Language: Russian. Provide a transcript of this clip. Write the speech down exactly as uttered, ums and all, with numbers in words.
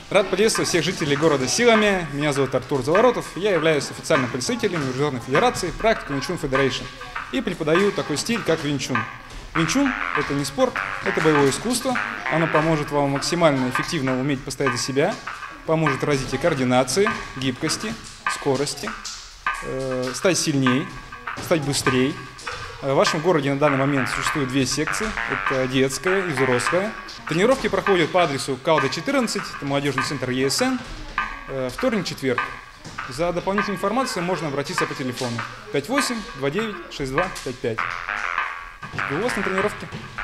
Рад приветствовать всех жителей города Силами. Меня зовут Артур Заворотов. Я являюсь официальным представителем Международной Федерации практики Винчун Федерейшн и преподаю такой стиль, как Винчун. Винчун – это не спорт, это боевое искусство. Оно поможет вам максимально эффективно уметь постоять за себя, поможет в развитии координации, гибкости, скорости, э, стать сильнее, стать быстрее. В вашем городе на данный момент существует две секции, это детская и взрослая. Тренировки проходят по адресу Калда четырнадцать, это молодежный центр Е С Н, вторник-четверг. За дополнительной информацией можно обратиться по телефону пять восемь два девять шесть два пять пять. Жду вас на тренировке.